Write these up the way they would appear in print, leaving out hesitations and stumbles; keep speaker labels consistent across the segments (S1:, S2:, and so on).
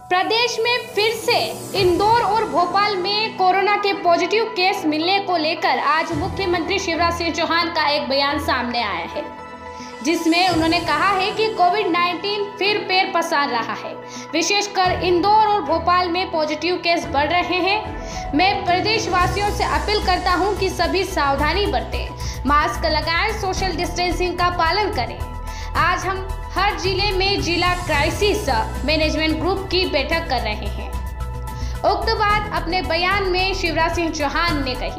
S1: प्रदेश में फिर से इंदौर और भोपाल में कोरोना के पॉजिटिव केस मिलने को लेकर आज मुख्यमंत्री शिवराज सिंह चौहान का एक बयान सामने आया है, जिसमें उन्होंने कहा है कि कोविड-19 फिर पैर पसार रहा है। विशेषकर इंदौर और भोपाल में पॉजिटिव केस बढ़ रहे हैं। मैं प्रदेशवासियों से अपील करता हूं कि सभी सावधानी बरतें, मास्क लगाएं, सोशल डिस्टेंसिंग का पालन करें। आज हम हर जिले में जिला क्राइसिस मैनेजमेंट ग्रुप की बैठक कर रहे हैं। उक्त बात अपने बयान में शिवराज सिंह चौहान ने कही।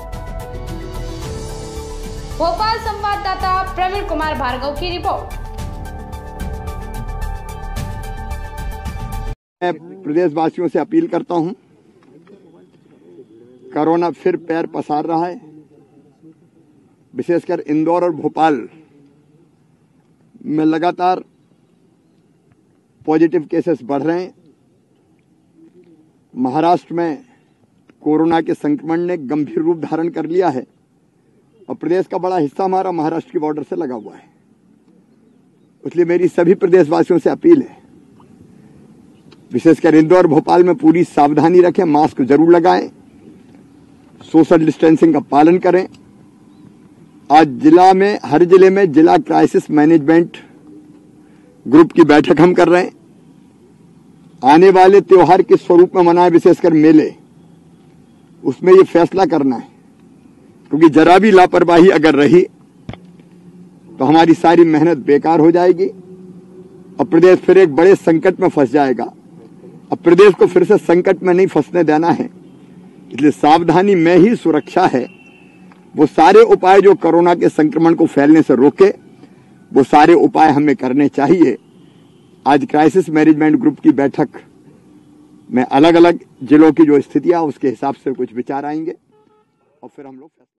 S1: भोपाल संवाददाता प्रवीण कुमार भार्गव की रिपोर्ट।
S2: मैं प्रदेशवासियों से अपील करता हूं, कोरोना फिर पैर पसार रहा है। विशेषकर इंदौर और भोपाल में लगातार पॉजिटिव केसेस बढ़ रहे हैं। महाराष्ट्र में कोरोना के संक्रमण ने गंभीर रूप धारण कर लिया है और प्रदेश का बड़ा हिस्सा हमारा महाराष्ट्र की बॉर्डर से लगा हुआ है। इसलिए मेरी सभी प्रदेशवासियों से अपील है, विशेषकर इंदौर भोपाल में पूरी सावधानी रखें, मास्क जरूर लगाएं, सोशल डिस्टेंसिंग का पालन करें। आज हर जिले में जिला क्राइसिस मैनेजमेंट ग्रुप की बैठक हम कर रहे हैं। आने वाले त्योहार किस स्वरूप में मनाएं, विशेषकर मेले, उसमें ये फैसला करना है, क्योंकि जरा भी लापरवाही अगर रही तो हमारी सारी मेहनत बेकार हो जाएगी और प्रदेश फिर एक बड़े संकट में फंस जाएगा। अब प्रदेश को फिर से संकट में नहीं फंसने देना है, इसलिए सावधानी में ही सुरक्षा है। वो सारे उपाय जो कोरोना के संक्रमण को फैलने से रोके, वो सारे उपाय हमें करने चाहिए। आज क्राइसिस मैनेजमेंट ग्रुप की बैठक में अलग अलग जिलों की जो स्थितियां उसके हिसाब से कुछ विचार आएंगे और फिर हम लोग